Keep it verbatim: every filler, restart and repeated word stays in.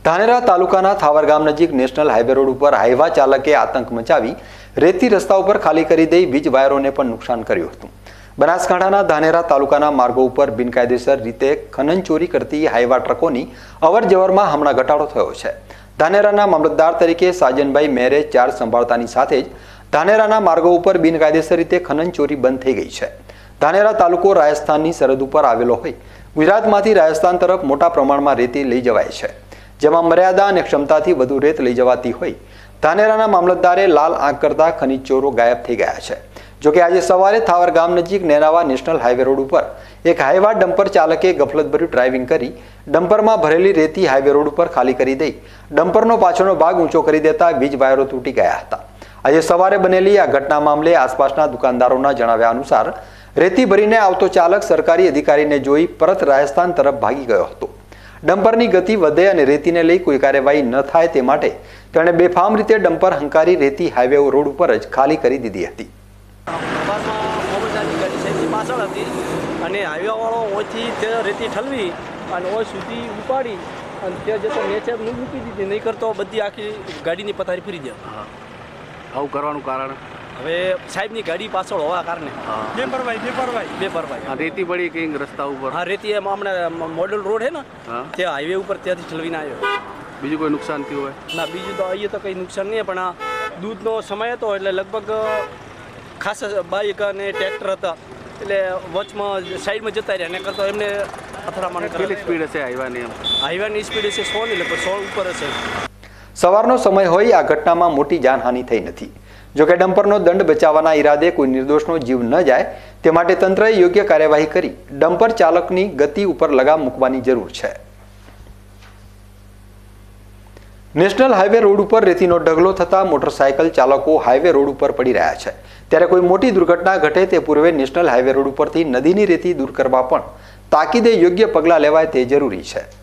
ધાનેરા તાલુકાના થાવર ગામ નજીક નેશનલ હાઈવે રોડ ઉપર હાઈવા ચાલકે આતંક મચાવી રેતી રસ્તા ઉપર ખાલી કરી દઈ વીજ વાયરોને પણ નુકસાન કર્યું હતું। બનાસકાંઠાના ધાનેરા તાલુકાના માર્ગો ઉપર બિનકાયદેસર રીતે ખનન ચોરી કરતી હાઈવા ટ્રકોની અવરજવરમાં હમણાં ઘટાડો થયો છે। ધાનેરાના મામલતદાર તરીકે સાજનભાઈ મેરે ચાર્જ સંભાળતાની સાથે જ ધાનેરાના માર્ગો ઉપર બિનકાયદેસર રીતે ખનન ચોરી બંધ થઈ ગઈ છે। ધાનેરા તાલુકો રાજસ્થાનની સરહદ ઉપર આવેલો હોય ગુજરાતમાંથી રાજસ્થાન તરફ મોટા પ્રમાણમાં રેતી લઈ જવાય છે, જેમાં મર્યાદા અને ક્ષમતાથી વધુ રેત લઈ જવાતી હોય ધાનેરાના મામલતદારે લાલ આંખ કરતા ખનીજ ચોરો ગાયબ થઈ ગયા છે। જોકે આજે સવારે થાવર ગામ નજીક નેનાવા નેશનલ હાઈવે રોડ ઉપર એક હાઈવા ડમ્પર ચાલકે ગફલતભર્યું ડ્રાઇવિંગ કરી ડમ્પરમાં ભરેલી રેતી હાઈવે રોડ ઉપર ખાલી કરી દઈ ડમ્પરનો પાછળનો ભાગ ઊંચો કરી દેતા વીજ વાયરો તૂટી ગયા હતા। આજે સવારે બનેલી આ ઘટના મામલે આસપાસના દુકાનદારોના જણાવ્યા અનુસાર રેતી ભરીને આવતો ચાલક સરકારી અધિકારીને જોઈ પરત રાજસ્થાન તરફ ભાગી ગયો હતો। ડમ્પરની ગતિ વધે અને રેતીને લઈ કોઈ કાર્યવાહી ન થાય તે માટે તેણે બેફામ રીતે ડમ્પર હંકારી રેતી હાઈવે રોડ ઉપર જ ખાલી કરી દીધી હતી। પાછળ હતી અને હાઈવેવાળો ઓછી તે રેતી ઠલવી અને ઓય સુધી ઉપાડી અને તે જતો નીચે મૂકી દીધી, નહીં કરતો બધી આખી ગાડીની પથારી ફરી જાય। આવું કરવાનું કારણ હવે સાહેબની ગાડી પાછળ હોવા કારણે બેપરવાઈ બેપરવાઈ બેપરવાઈ રેતી પડી કંઈક રસ્તા ઉપર। હા, રેતી એમ હમણાં મોડલ રોડ છે ને તે હાઈવે ઉપર ત્યાંથી ઠલવીને આવ્યો। બીજું કોઈ નુકસાન થયું હોય? ના, બીજું તો અહીંયા તો કંઈ નુકસાન નહીં, પણ આ દૂધનો સમય હતો એટલે લગભગ ખાસ બાઇક અને ટ્રેક્ટર હતા એટલે વચમાં સાઈડમાં જતા રહ્યા, એને કરતો એમને અથડામણ કેટલી સ્પીડ હશે હાઈવાની? એમ હાઈવાની સ્પીડ હશે સો ની, લગભગ સો ઉપર હશે। સવારનો સમય હોય આ ઘટનામાં મોટી જાનહાનિ થઈ નથી। જોકે ડમ્પરનો દંડ બચાવવાના ઈરાદે કોઈ નિર્દોષનો જીવ ન જાય તે માટે તંત્રએ યોગ્ય કાર્યવાહી કરી ડમ્પર ચાલકની ગતિ ઉપર લગામ મૂકવાની જરૂર છે। નેશનલ હાઈવે રોડ ઉપર રેતીનો ઢગલો થતા મોટરસાયકલ ચાલકો હાઈવે રોડ ઉપર પડી રહ્યા છે, ત્યારે કોઈ મોટી દુર્ઘટના ઘટે તે પૂર્વે નેશનલ હાઈવે રોડ ઉપરથી નદીની રેતી દૂર કરવા પણ તાકીદે યોગ્ય પગલાં લેવાય તે જરૂરી છે।